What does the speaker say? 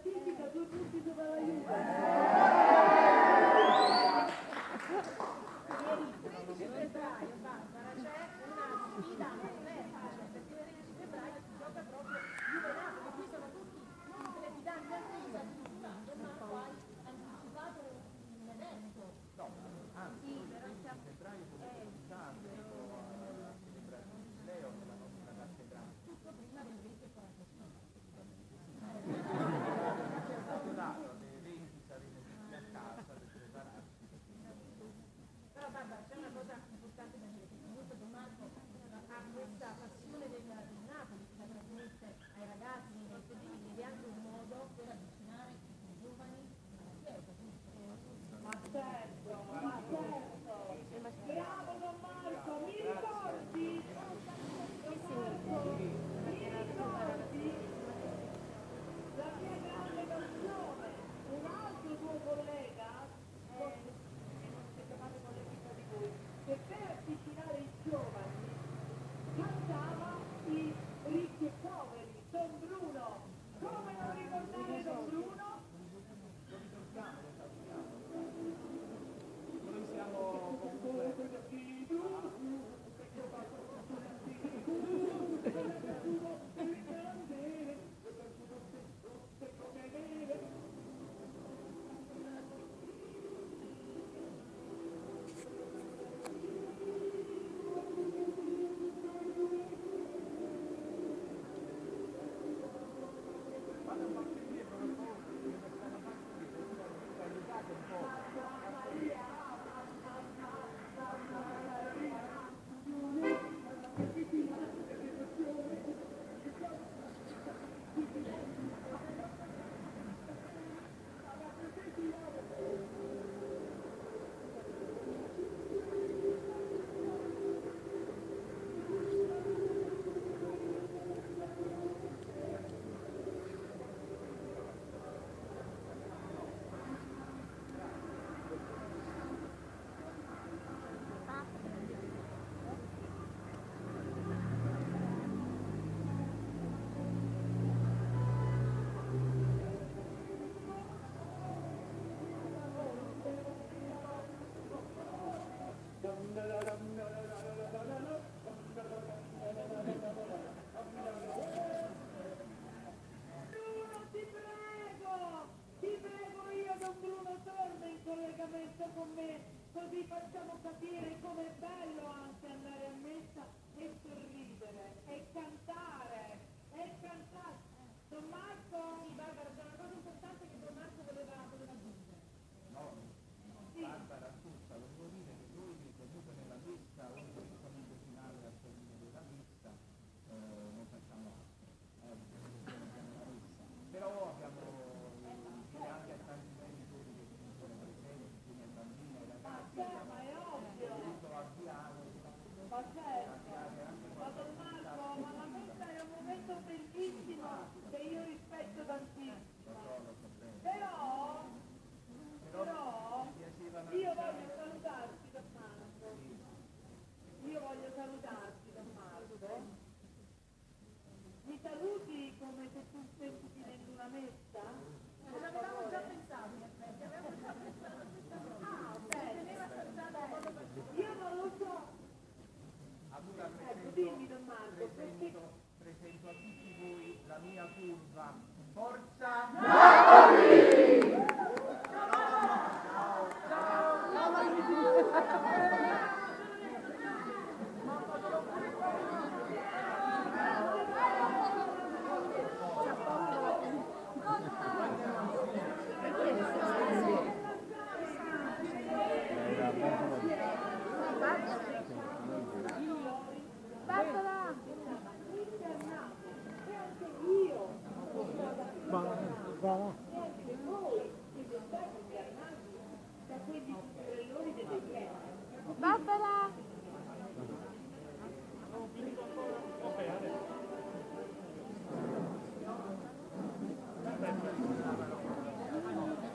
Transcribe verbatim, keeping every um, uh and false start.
classifica due punti sopra la Juve. tredici febbraio, Barbara, c'è una sfida vertice, perché il tredici febbraio si gioca proprio Juve-Napoli, qui sono tutti presidanti attesa addirittura, Tommaso hai anticipato un evento. No, anzi, il tredici febbraio come cominciato, Leo nella nostra cattedrale. Tutto prima del venti e quarantacinque. C'è stato dato alle venti saremo tutti a casa per prepararci. Però Barbara, c'è una cosa importante da dire, che comunque Don Marco ha questa passione del, del Napoli che la trasmette ai ragazzi, ai pedini, ed è anche un modo per avvicinare i giovani alla Chiesa. Ma certo, ma certo. Bravo Don Marco, mi ricordi? Don Marco, mi ricordi? La mia grande passione, un altro tuo collega, forse che non siete fate con l'equipa di voi, che per avvicinare i giovani cantava i ricchi e poveri, Don Bruno. Come non ricordare Don Bruno? Lo ricordiamo, lo sappiamo. Noi siamo comunque... Bruno, ti prego! Ti prego io, Don Bruno, torna in collegamento con me, così facciamo capire com'è bello anche andare a messa e sorridere, e cantare, e cantare. Don Marco? Sì, Barbara, c'è una cosa importante che Don Marco voleva, voleva aggiungere. No, Barbara, ascolta, lo devo dire che noi comunque nella messa, oltre al saluto finale al termine della messa, eh, non facciamo altro. Eh, abbiamo la messa. Però abbiamo dire anche a tanti genitori che sono presenti, insieme ai bambini, ai ragazzi, Ma è ovvio! voluto avviare, Ma certo! avviare anche Ma Don Marco, ma la messa è un momento bellissimo che io rispetto tantissimo. lo so, lo so bene. Però, però, Mi piaceva io voglio salutarti, Don Marco. Io voglio salutarti, Don Marco. Mi saluti come se tu stessi finendo una messa? Ce l'avevamo già pensato, in effetti, avevamo già pensato a questa cosa. Ah, Si bene, teneva saltato un modo particolare. io non lo so. Allora Ecco, presento, dimmi Don Marco, perché presento, presento a tutti voi la mia curva. Forza